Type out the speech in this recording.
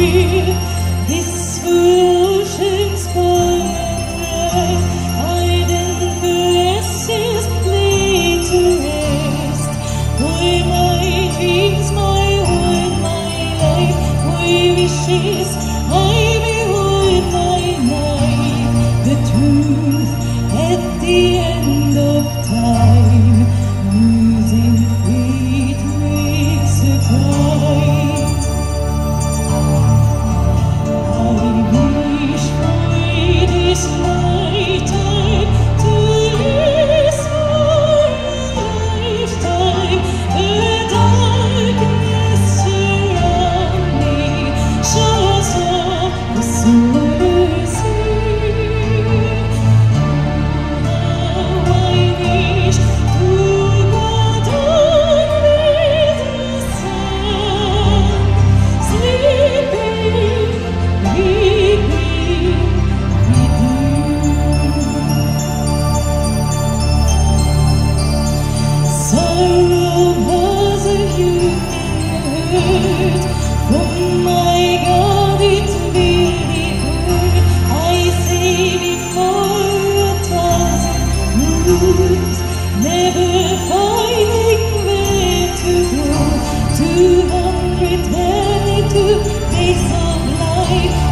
This ocean's fallen red, ardent caresses laid to rest. For my dreams, my word, my life, for wishes I behold my life. The truth at the end of time, losing faith makes a cry. From my God it will be heard, I say before 1,000 moons, never finding where to go. 222 days of life,